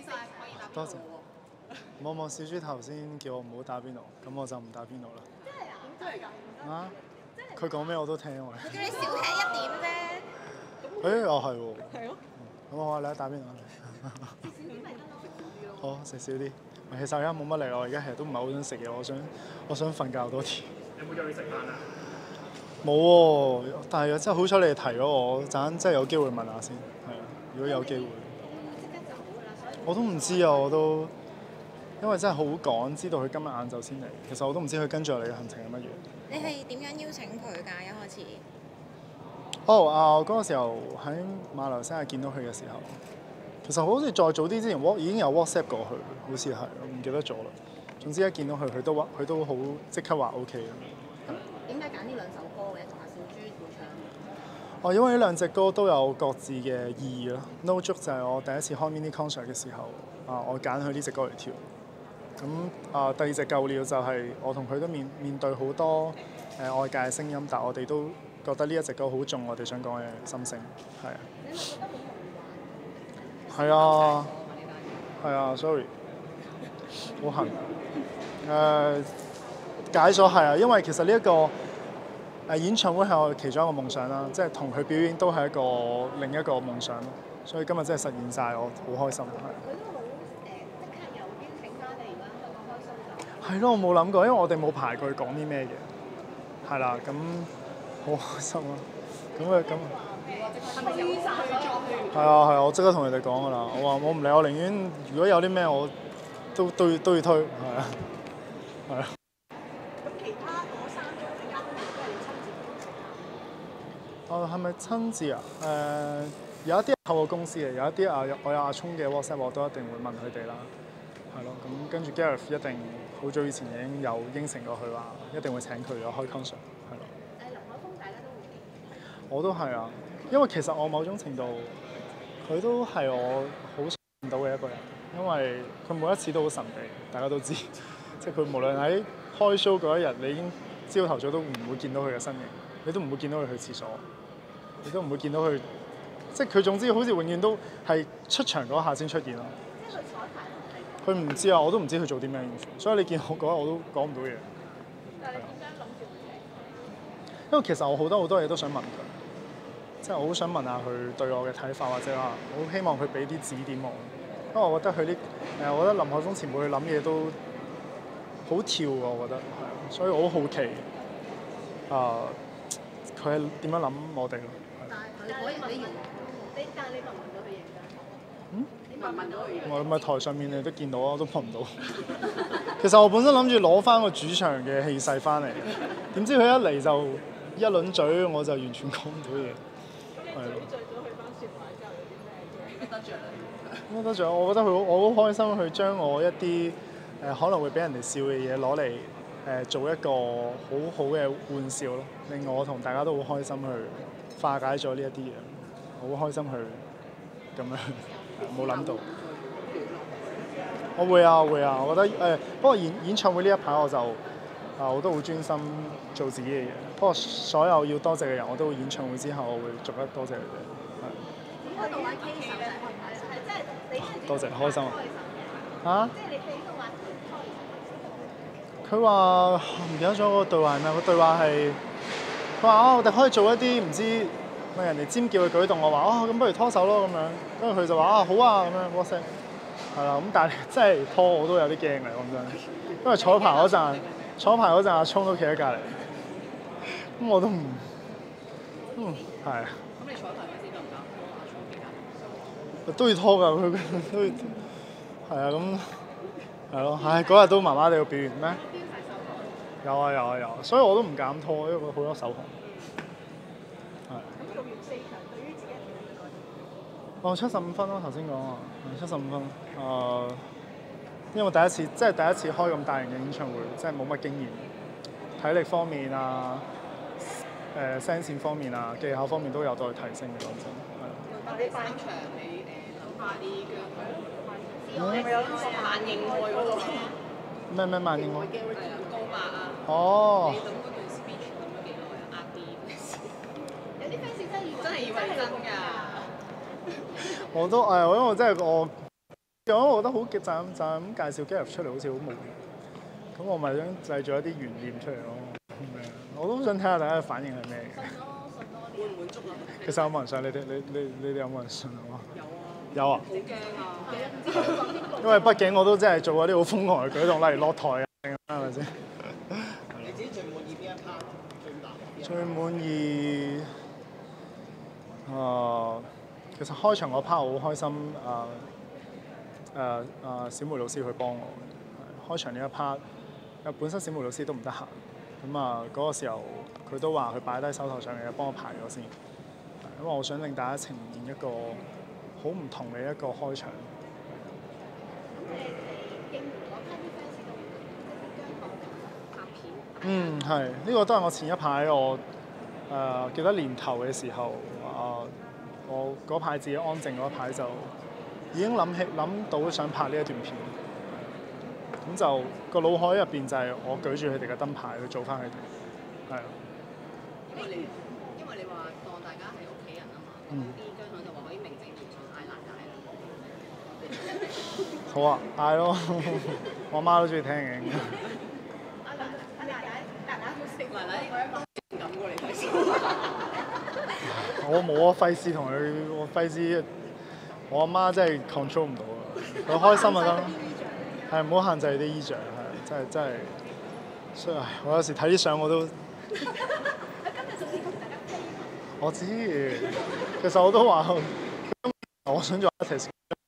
多謝。冇小豬頭先叫我唔好打邊爐，咁我就唔打邊爐啦。 真係啊？真係㗎？ 啊？佢講咩我都聽喎。 佢叫你少吃一點啫。 誒，又係喎。 係咯。 咁我嚟打邊爐。 食少啲咪得咯。 好，食少啲。其實而家冇乜力，我而家其實都唔係好想食嘢，我想瞓覺多啲。 有冇約你食飯啊？ 冇喎，但係真係好彩你哋提咗我，陣真係有機會問下先，係啊。如果有機會，我都唔知啊，我都因為真係好趕，知道佢今日晏晝先嚟。其實我都唔知佢跟住嚟嘅行程係乜嘢。 你係點樣邀請佢㗎？一開始？ 嗰個時候喺馬來西亞見到佢嘅時候，其實好似再早啲之前已經有 WhatsApp 過去，好似係，我唔記得咗啦。總之一見到佢，佢都好即刻話 OK 咁。 點解揀呢兩首歌嘅？同埋小豬會唱？ 因為呢兩隻歌都有各自嘅意義啦。No Joke 就係我第一次開 mini concert 嘅時候，我揀佢呢隻歌嚟跳。咁第二隻舊了就係我同佢都面對好多外界嘅聲音，但係我哋都覺得呢一隻歌好中我哋想講嘅心聲，係啊。 你咪覺得好夢幻？ 係啊，係啊 ，sorry， 好痕。解咗係啊，因為其實呢一個演唱會係我其中一個夢想啦，即係同佢表演都係另一個夢想咯。所以今日真係實現晒，我好開心。 佢都好即刻又邀請翻你，如果香港開 show 就係咯，我冇諗過，因為我哋冇排佢講啲咩嘅，係啦，咁好開心啊！ 係咪推晒去作去？ 係啊，我即刻同佢哋講㗎啦。我話我唔理，我寧願如果有啲咩我都要推，係啊，係啊。 咁其他嗰三張嘅嘉賓都係你親自係咪親自啊？有一啲係透過公司嘅，有一啲我有阿聰嘅 WhatsApp， 我都一定會問佢哋啦。係咯，咁跟住 Gareth 一定好早以前已經有應承過佢話，一定會請佢開 concert， 係咯。 林海峰大家都會記。 我都係啊，因為其實我某種程度佢都係我好想見到嘅一個人，因為佢每一次都好神秘，大家都知。即係佢無論喺開 show 嗰一日，你已經朝頭早都唔會見到佢嘅身影，你都唔會見到佢去廁所，你都唔會見到佢。即係佢總之好似永遠都係出場嗰下先出現咯。 即係佢彩排佢唔知啊，我都唔知佢做啲咩完全，所以你見我嗰日我都講唔到嘢。 但係你點解諗住會請？ 因為其實我好多嘢都想問佢，即係我好想問下佢對我嘅睇法，或者話我好希望佢俾啲指點我。因為我覺得我覺得林海峰前輩佢諗嘢都好跳㗎，我覺得係啊，所以我好好奇佢係點樣諗我哋咯。 但係你問唔到佢嘢㗎？你問到佢嘢？ 我咪台上面你都見到啊，我都問唔到。其實我本身諗住攞翻個主場嘅氣勢翻嚟，點知佢一嚟就一輪嘴，我就完全講唔到嘢。係咯。 醉咗去翻雪牌之後有啲咩得着咧？ 得着，我覺得我好開心去將我一啲可能會俾人哋笑嘅嘢攞嚟做一個好好嘅玩笑咯，令我同大家都好開心去化解咗呢一啲嘢，好開心去咁樣。冇諗到，我會啊，我覺得不過演唱會呢一排我就我都好專心做自己嘅嘢。不過所有要多謝嘅人，我都會演唱會之後我會逐一多謝佢哋。 開到玩 K 手仔係即係你多謝，開心啊！ 即係你俾到玩佢話唔記得咗個對話係咩？個對話係佢話我哋可以做一啲唔知乜人哋尖叫嘅舉動。我話咁不如拖手咯咁樣。跟住佢就話好啊咁樣 WhatsApp 係啦。咁但係真係拖我都有啲驚嘅講真，因為彩排嗰陣阿聰都企喺隔離，咁我都唔係。 咁你彩排嗰時得唔得？拖都要拖㗎，佢都要係啊咁係咯。嗰日都麻麻地個表現咩？有啊，所以我都唔敢拖，因為好多手汗。 咁做完4場，對於自己係點樣改善 75分咯，頭先講啊，75分。因為第一次開咁大型嘅演唱會，真係冇乜經驗，體力方面啊，聲線方面啊，技巧方面都有待提升嘅，講真。 但係3場你諗下啲腳係咪有萬應愛嗰個？ 咩萬應愛？ 高伯啊！ 哦。 你諗嗰段 speech 諗咗幾耐啊？壓啲。有啲 fans 真係以為真㗎。 我都因為我真係咁我覺得好就咁介紹 Gareth 出嚟好似好無聊，咁我咪想製造一啲懸念出嚟咯。我都想睇下大家嘅反應係咩嘅。 滿唔滿足啊？ 其實有冇人上？你哋有冇人上啊？ 有啊。 有啊。 好驚啊！ 因為畢竟我都真係做過啲好瘋狂嘅舉動，例如落台啊，係咪先？ 你自己最滿意邊一 part？ 最滿意其實開場嗰 part 我好開心小梅老師去幫我嘅。開場呢一 part，本身小梅老師都唔得閒，咁嗰個時候佢都話佢擺低手頭上嘅嘢幫我排咗先，因為我想令大家呈現一個好唔同嘅一個開場。係呢個都係我前一排我記得年頭嘅時候我嗰排自己安靜嗰排就已經諗到想拍呢一段片，咁就個腦海入邊就係我舉住佢哋嘅燈牌去做翻佢哋，係啊。 因為你話當大家係屋企人啊嘛，啲姜糖就話可以名正言順嗌辣解啦。 好啊，嗌咯，我媽都中意聽嘅。 奶奶咁過嚟睇先。 我冇啊，費事同佢，我費事，我阿媽真係 control 唔到啊！佢開心就得啦，係唔好限制啲衣着，係真係，所以我有時睇啲相我都，我知，其實我都話，我想做 artist。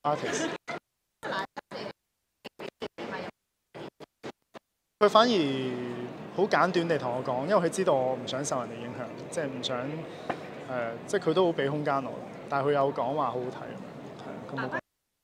佢反而好簡短地同我講，因為佢知道我唔想受人哋影響，即係唔想即係佢都好俾空間我，但係佢有講話好好睇，係佢冇講。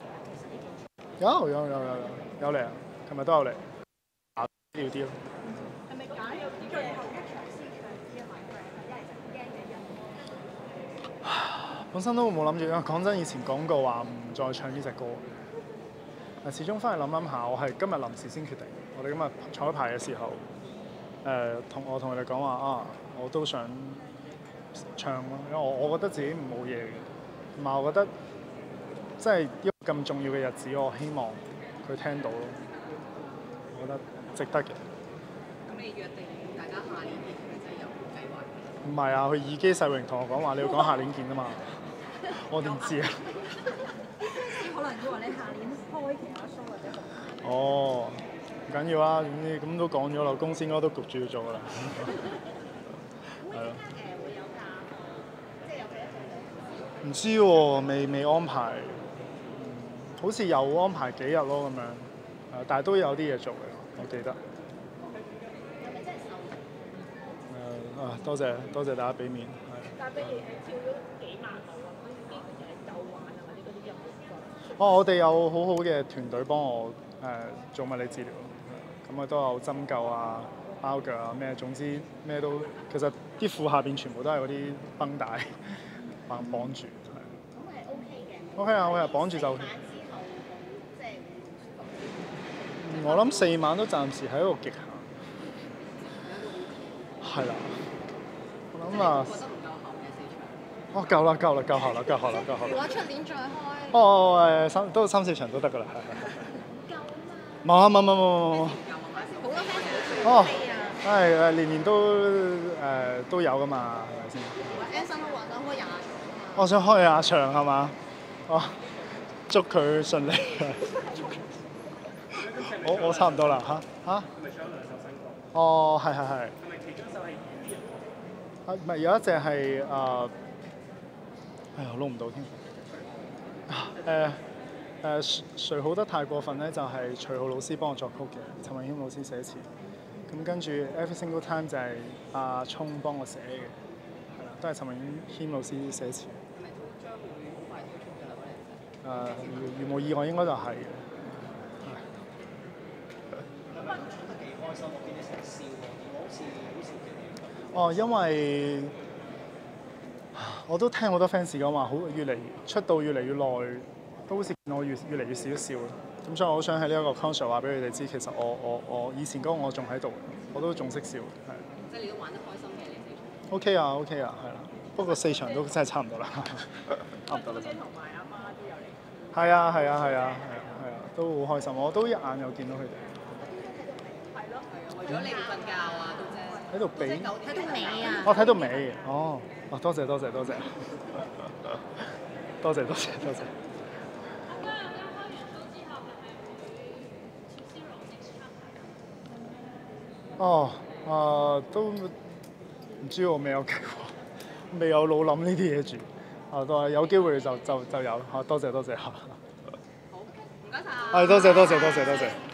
有嚟啊！琴日都有嚟，要啲咯。 係咪揀有啲最後一場先唱啲啊？因為驚嘅人。 本身都冇諗住，因為講真，以前講過話唔再唱呢隻歌。但始終翻嚟諗下，我係今日臨時先決定。我哋今日彩排嘅時候，我同佢哋講話我都想唱咯，因為我覺得自己冇嘢嘅，同埋我覺得即係一個咁重要嘅日子，我希望佢聽到咯，我覺得值得嘅。 咁你約定大家下年見，係咪真係有計劃？ 唔係啊，佢耳機細榮同我講話，你要講下年見啊嘛，我點知啊？ 可能要話你下年開其他 show 或者哦，唔緊要啊，咁都講咗啦，公司應該都焗住要做噶啦。係咯。 會有假，即係有幾多？ 唔知喎，未安排，好似有安排幾日咯咁樣，但係都有啲嘢做嘅，我記得。 係咪真係瘦？ 多謝大家俾面。 但係譬如跳咗幾萬步啊，嗰啲肌肉嘅舊患啊，或者嗰啲有冇？ 我哋有好好嘅團隊幫我做物理治療，咁都有針灸啊、包腳啊咩，總之咩都，其實啲褲下邊全部都係嗰啲繃帶綁住。 咁係 OK 嘅。 OK 啊，我係綁住就。 之後即係我諗4晚都暫時喺一個極限。係啦。我諗啊。 覺得唔夠喉嘅4場。 哦，夠啦，夠喉啦。 如果出年再開， 都3-4場都得㗎啦，係。 夠啊嘛。 冇。 好多 fans 哦飛啊！ 年都有㗎嘛，係咪先？ Anson 都話想開20場啊嘛。 我想開下場係嘛？祝佢順利。我差唔多啦嚇。係咪唱咗2首新歌？ 哦，係。 係咪其中一首係依人？ 唔係有一隻係我撈唔到添。誰好得太過分咧，就係徐浩老師幫我作曲嘅，陳詠謙老師寫詞。咁跟住 Every Single Time 就係阿聰幫我寫嘅，係啦，都係陳詠謙老師寫詞。 係咪都將會好快推出㗎啦？ 如無意外應該就係嘅。 咁啊，都幾開心，我見你成日笑喎，我好似嘅。 因為我都聽好多 fans 講話，出道越嚟越耐，都好似見我越嚟越少笑。咁所以我好想喺呢一個 concert 話俾佢哋知，其實我以前嗰個我仲喺度，我都仲識笑，係。 即係你都玩得開心嘅，你4場。 OK 啊，係啦。不過4場都真係差唔多啦，差唔多啦。 同埋阿媽都有嚟。 係啊。 都好開心，我都一眼又見到佢哋係咯， 為咗你哋瞓覺啊，都啫。 喺度比。 睇到尾啊！ 我睇到尾，哦，多謝多謝多謝，多謝多謝多謝。哦，都唔知喎，未有計劃，未有腦諗呢啲嘢住。都係有機會就有。多謝多謝。 好，唔該晒。 係多謝多謝多謝多謝。